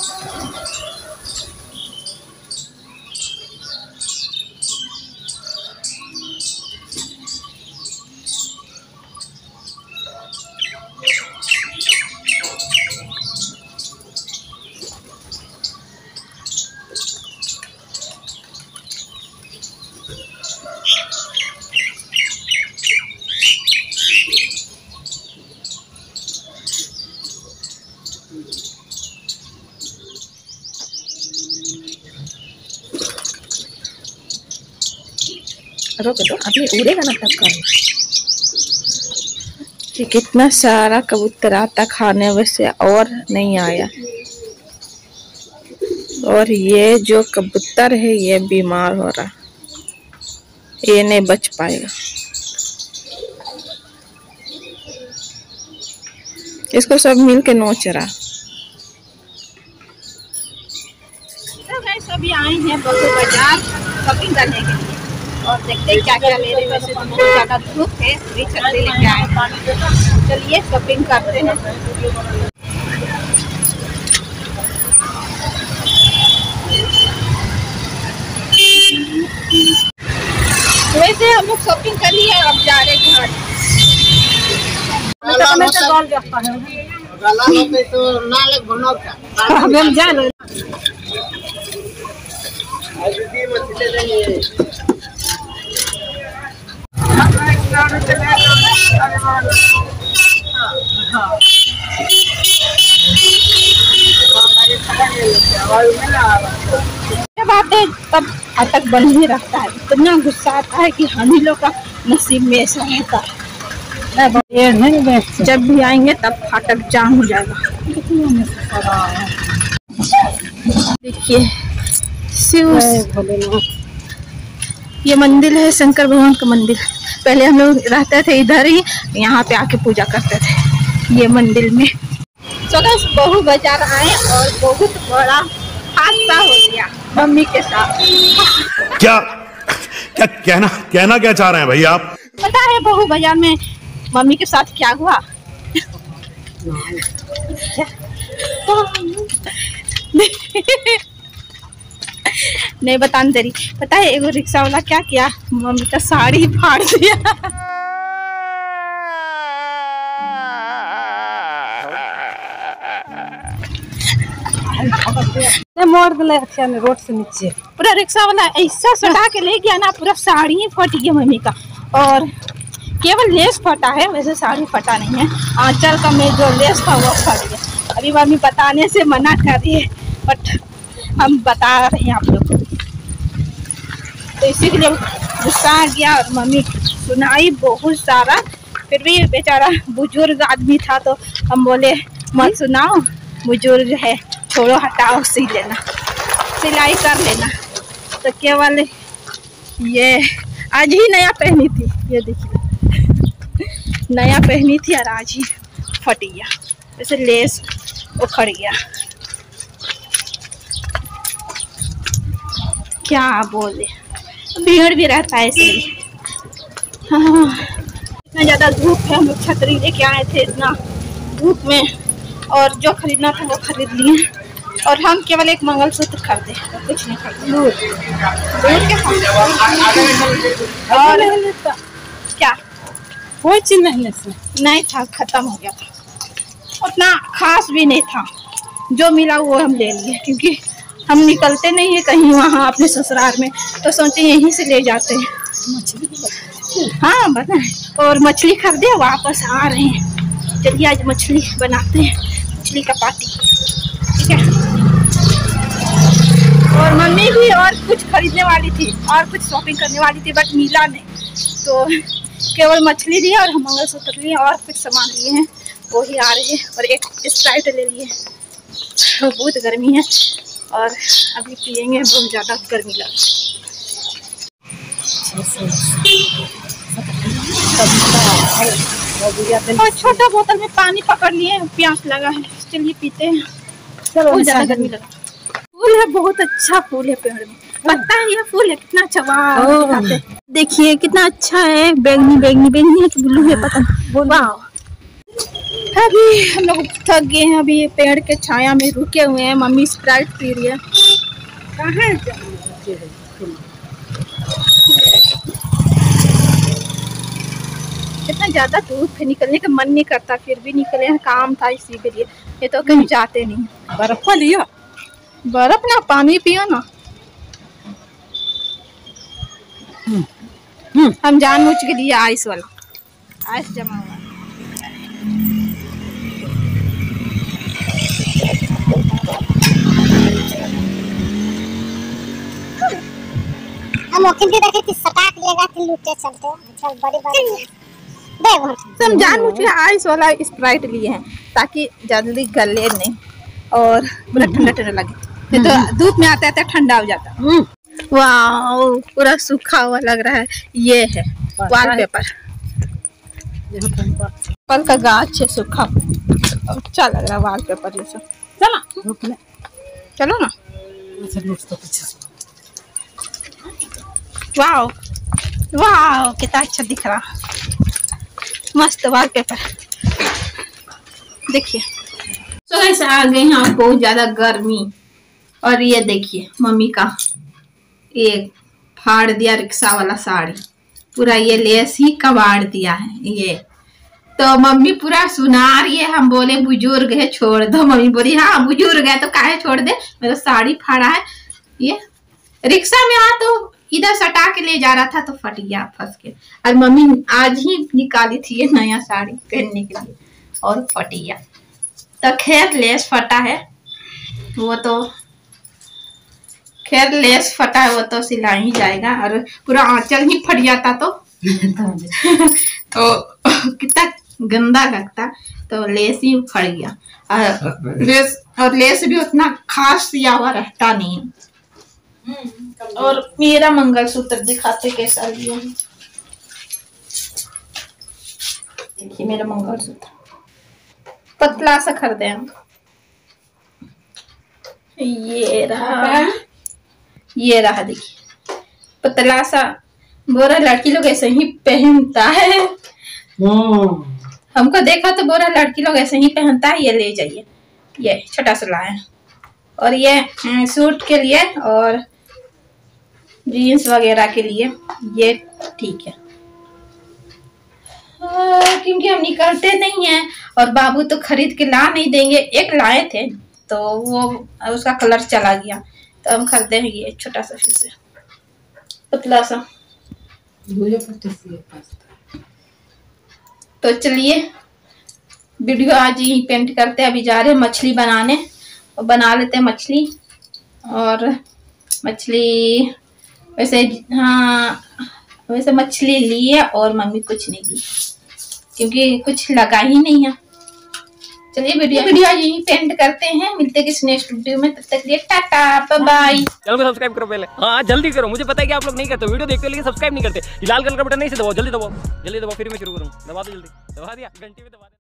रोक दो, अभी उड़ेगा ना तब कर। कितना सारा कबूतर आता खाने, वैसे और नहीं आया। और ये जो कबूतर है ये बीमार हो रहा, ये नहीं बच पाएगा। इसको सब मिल के नोच रहा। तो गाइस अभी आए हैं बगु बाजार शॉपिंग करने के लिए और देखते हैं क्या क्या ले रहे हैं। वैसे तो बहुत ज़्यादा धूप है, अभी छतरी लेके आए। चलिए शॉपिंग करते हैं। वैसे हम लोग शॉपिंग कर लिए, अब जा रहे घर। हम जान बात है, तब फाटक बंद ही रहता है। इतना गुस्सा आता है कि हम ही लोग का नसीब में ऐसा रहता है। जब भी आएंगे तब फाटक जाम हो जाएगा। देखिए ये मंदिर है, शंकर भगवान का मंदिर। पहले हम लोग रहते थे इधर ही, यहाँ पे आके पूजा करते थे ये मंदिर में। तो बस बहू बाजार आए और बहुत बड़ा हादसा हो गया मम्मी के साथ। क्या क्या कहना क्या चाह रहे हैं भैया आप? पता है बहू बाजार में मम्मी के साथ क्या हुआ? नहीं बताने दे रही। पता है एगो रिक्शा वाला क्या किया, मम्मी का साड़ी फाड़ दिया। मोड़ दिले रोड से नीचे। पूरा रिक्शा वाला ऐसा सटा के ले गया ना, पूरा साड़ी ही फट गया मम्मी का। और केवल लेस फटा है, वैसे साड़ी फटा नहीं है। आंचल का में जो लेस था वो फट गया। अभी मम्मी बताने से मना कर रही है, बट हम बता रहे हैं आप लोग को। तो इसी के लिए गुस्सा आ गया और मम्मी सुनाई बहुत सारा। फिर भी बेचारा बुजुर्ग आदमी था तो हम बोले मत सुनाओ, बुजुर्ग है, छोड़ो हटाओ, सी लेना, सिलाई कर लेना। तो केवल ये आज ही नया पहनी थी, ये देखिए नया पहनी थी और आज ही फट गया, जैसे लेस उखड़ गया। क्या बोले, भीड़ भी रहता है इसलिए। हाँ, इतना ज़्यादा धूप है, हम लोग छतरी लेके आए थे इतना धूप में, और जो खरीदना था वो खरीद लिए। और हम केवल एक मंगलसूत्र खरीदे, तो कुछ नहीं खरीदे। दूध और क्या कोई चीज नहीं था, खत्म हो गया था। उतना खास भी नहीं था, जो मिला वो हम ले लिए, क्योंकि हम निकलते नहीं है कहीं वहाँ अपने ससुराल में, तो सोचते यहीं से ले जाते हैं। हाँ बना है। और मछली खरीदे, वापस आ रहे हैं। चलिए आज मछली बनाते हैं, मछली का पार्टी, ठीक है। और मम्मी भी और कुछ खरीदने वाली थी और कुछ शॉपिंग करने वाली थी, बट मिला नहीं, तो केवल मछली लिए और हम मंगलसूत्र लिए और कुछ सामान लिए हैं, वो ही आ रहे हैं। और एक स्प्राइट ले लिए। बहुत गर्मी है और अभी पियेंगे, बहुत ज़्यादा गर्मी लग रही है। और छोटा बोतल में पानी पकड़ लिए, प्यास लगा है, चलिए पीते हैं। बहुत ज़्यादा गर्मी लगा। फूल है, बहुत अच्छा फूल है पेड़ में, पता है ये फूल है कितना अच्छा। देखिए कितना अच्छा है, बैंगनी बैंगनी बैंगनी है कि ब्लू है पता नहीं। अभी हम लोग थक गए हैं, अभी पेड़ के छाया में रुके हुए हैं। मम्मी स्प्राइट पी रही है। कहाँ इतना ज्यादा धूप है, निकलने का मन नहीं करता, फिर भी निकले हैं, काम था इसी के लिए। ये तो कहीं जाते नहीं। बर्फ लियो, बर्फ ना, पानी पियो ना। हम जानबूझ के लिए आइस वाला, आइस जमा हुआ। हम ओकिल के देखे सटाक लेगा कि लूटे चलते चल बड़ी बड़ी देख हम जानबूझ के आइस वाला स्प्राइट लिए हैं ताकि जल्दी गले नहीं और पूरा ठंडा ठंडा लगे। नहीं तो धूप में आता है ठंडा हो जाता। वाह, पूरा सूखा हुआ लग रहा है। ये है वॉलपेपर, पल का गाछ है सूखा, अच्छा लग रहा है वॉलपेपर। ये सब चलो ना। वाह वाह, कितना अच्छा दिख रहा, मस्त वॉलपेपर। देखिए तो ऐसे आ गए हैं, बहुत ज्यादा गर्मी। और ये देखिए मम्मी का ये फाड़ दिया रिक्शा वाला साड़ी, पूरा ये लेस ही कबाड़ दिया है। ये तो मम्मी पूरा सुना रही है। हम बोले बुजुर्ग है छोड़ दो, मम्मी बोली हाँ बुजुर्ग है तो काहे छोड़ दे, मेरा साड़ी फाड़ा है। ये रिक्शा में आ तो इधर सटा के ले जा रहा था तो फट गया फंस के। और मम्मी आज ही निकाली थी ये नया साड़ी पहनने के लिए और फट गया। तो खैर लेस फटा है, वो तो खैर लेस फटा है वो तो सिला ही जाएगा। और पूरा आंचल ही फट जाता तो तो कितना गंदा लगता। तो लेस ही फट गया। और लेस भी उतना खास सिया हुआ रहता नहीं है। और मेरा मंगलसूत्र दिखाते कैसा लिया है। देखिए मेरा मंगलसूत्र पतला सा खरीदे हम। ये रहा देखिए पतला सा। बोरा लड़की लोग ऐसे ही पहनता है। हमको देखा तो बोरा लड़की लोग ऐसे ही पहनता है। ये ले जाइए, ये छोटा सा लाया। और ये सूट के लिए और जीन्स वगैरह के लिए ये ठीक है। क्योंकि हम निकलते नहीं हैं और बाबू तो खरीद के ला नहीं देंगे। एक लाए थे तो वो उसका कलर चला गया तो हम खरीदे हैं ये छोटा सा फिर से पतला सा। तो चलिए वीडियो आज ही पेंट करते हैं। अभी जा रहे हैं मछली बनाने और बना लेते हैं मछली। और मछली वैसे हाँ वैसे मछली ली है और मम्मी कुछ नहीं ली क्योंकि कुछ लगा ही नहीं है। चलिए वीडियो यही पेंट करते हैं। मिलते हैं किसी नेक्स्ट वीडियो में, तब तक के लिए टाटा बाय बाय। चैनल को सब्सक्राइब करो पहले, हाँ जल्दी करो। मुझे पता है कि आप लोग नहीं करते, वीडियो देखते हो लेकिन सब्सक्राइब नहीं करते। लाल कलर का बटन नहीं से दबाओ, जल्दी दबाओ, जल्दी दबाओ। फिर मैं शुरू करूँ, दबा दो जल्दी, दबा दिया, घंटी में दबा दो।